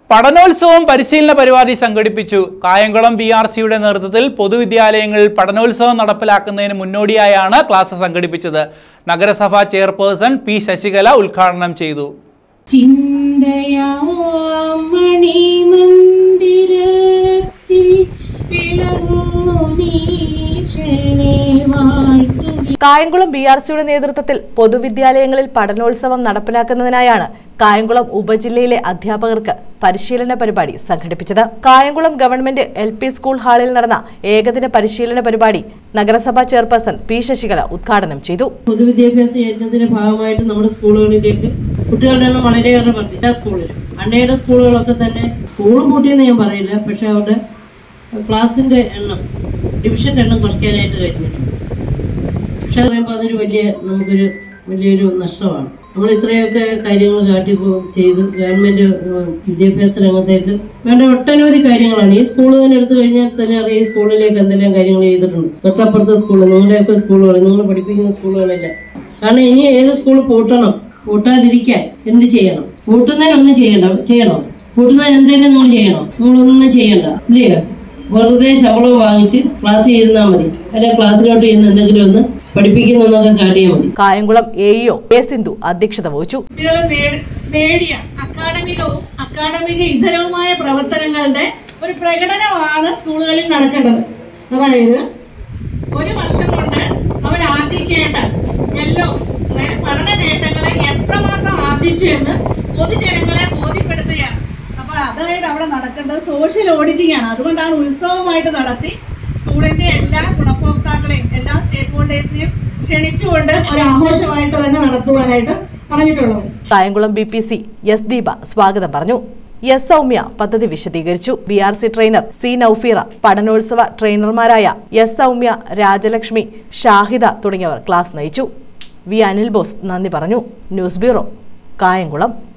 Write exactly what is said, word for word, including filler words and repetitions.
പഠനോത്സവം പരിശീലന പരിപാടി സംഘടിപ്പിച്ചു. കായംകുളം ബി ആർ സിയുടെ നേതൃത്വത്തിൽ പൊതുവിദ്യാലയങ്ങളിൽ പഠനോത്സവം നടപ്പിലാക്കുന്നതിന് മുന്നോടിയായാണ് ക്ലാസ് സംഘടിപ്പിച്ചത്. നഗരസഭാ ചെയർപേഴ്സൺ പി ശശികല ഉദ്ഘാടനം ചെയ്തു. കായംകുളം ബി ആർ സിയുടെ നേതൃത്വത്തിൽ പൊതുവിദ്യാലയങ്ങളിൽ പഠനോത്സവം നടപ്പിലാക്കുന്നതിനായാണ് കായംകുളം ഉപജില്ലയിലെ അധ്യാപകർക്ക് പരിശീലന പരിപാടി സംഘടിപ്പിച്ചത്. Kayamkulam government L P school ഹാളിൽ നടന്ന ഏകദിന പരിശീലന പരിപാടി നഗരസഭാ ചെയർപേഴ്സൺ പി ശശികല ഉദ്ഘാടനം ചെയ്തു. പൊതുവിദ്യാഭ്യാസ യജ്ഞത്തിന്റെ ഭാഗമായിട്ട് നമ്മുടെ സ്കൂളുകളിലേക്ക് കുട്ടികളുടെ എണ്ണം വളരെയേറെ വർദ്ധിച്ച സ്കൂളിൽ അൺഎയ്ഡഡ് സ്കൂളുകളൊക്കെ തന്നെ സ്കൂളും പൂട്ടിയെന്ന് ഞാൻ പറയില്ല, പക്ഷെ അവരുടെ ക്ലാസിന്റെ എണ്ണം ഡിവിഷന്റെ എണ്ണം കുറയ്ക്കാനായിട്ട് കഴിഞ്ഞിട്ടുണ്ട്. പക്ഷെ അത് പറയുമ്പോൾ അതൊരു വലിയ നമുക്കൊരു വലിയൊരു നഷ്ടമാണ്. നമ്മൾ ഇത്രയൊക്കെ കാര്യങ്ങൾ കാട്ടി ചെയ്ത് ഗവൺമെന്റ് വിദ്യാഭ്യാസ രംഗത്തേക്ക് വേണ്ട ഒട്ടനവധി കാര്യങ്ങളാണ്. ഈ സ്കൂൾ തന്നെ എടുത്തു കഴിഞ്ഞാൽ തന്നെ അറിയാം ഈ സ്കൂളിലേക്ക് എന്തെല്ലാം കാര്യങ്ങൾ ചെയ്തിട്ടുണ്ട്. തൊട്ടപ്പുറത്തെ സ്കൂള്, നിങ്ങളുടെയൊക്കെ സ്കൂളുകൾ, നിങ്ങൾ പഠിപ്പിക്കുന്ന സ്കൂളുകളല്ല. കാരണം ഇനി ഏത് സ്കൂൾ പൂട്ടണം, പൂട്ടാതിരിക്കാൻ എന്ത് ചെയ്യണം? പൂട്ടുന്നതിനൊന്നും ചെയ്യണ്ട ചെയ്യണം പൂട്ടുന്നതിന് എന്തെങ്കിലും നിങ്ങൾ ചെയ്യണം? നിങ്ങളൊന്നും ചെയ്യണ്ട, ഇല്ലയോ? വെറുതെ ശമ്പളം വാങ്ങിച്ച് ക്ലാസ് ചെയ്താൽ മതി, അല്ലെ ക്ലാസ്സിലോട്ട് ചെയ്യുന്ന എന്തെങ്കിലും ഒന്ന് പഠിപ്പിക്കുന്നതൊക്കെ കാട്ടിയാൽ മതി. Kayamkulam A E O A Sindhu അധ്യക്ഷത വഹിച്ചു. കുട്ടികളെ നേടിയ അക്കാഡമികവും അക്കാഡമിക ഇതരവുമായ പ്രവർത്തനങ്ങളുടെ ഒരു പ്രകടനമാണ് സ്കൂളുകളിൽ നടക്കേണ്ടത്. അതായത് ഒരു വർഷം കൊണ്ട് അവർ ആർജിക്കേണ്ട എല്ലോസ്, അതായത് പഠന നേട്ടങ്ങളെ എത്രമാത്രം ആർജിച്ചു എന്ന് പൊതുജനങ്ങളെ ബോധ്യപ്പെടുത്തുകയാണ്. അപ്പോൾ അതായത് അവിടെ നടക്കേണ്ടത് സോഷ്യൽ ഓഡിറ്റിംഗ് ആണ്. അതുകൊണ്ടാണ് ഉത്സവമായിട്ട് നടത്തി സ്കൂളിന്റെ എല്ലാ ഗുണഭോക്താക്കളെയും എല്ലാ സ്റ്റേക്ക് ഹോൾഡേഴ്സിനെയും ക്ഷണിച്ചുകൊണ്ട് ഒരു ആഘോഷമായിട്ട് തന്നെ നടത്തുവാനായിട്ട് പറഞ്ഞിട്ടുള്ളത്. Kayamkulam B P C S Deepa സ്വാഗതം പറഞ്ഞു. എസ് സൗമ്യ പദ്ധതി വിശദീകരിച്ചു. B R C trainer C Naufeera, പഠനോത്സവ ട്രെയിനർമാരായ എസ് സൗമ്യ, രാജലക്ഷ്മി, ഷാഹിദ തുടങ്ങിയവർ ക്ലാസ് നയിച്ചു. വി അനിൽ ബോസ് നന്ദി പറഞ്ഞു. News bureau, Kayamkulam.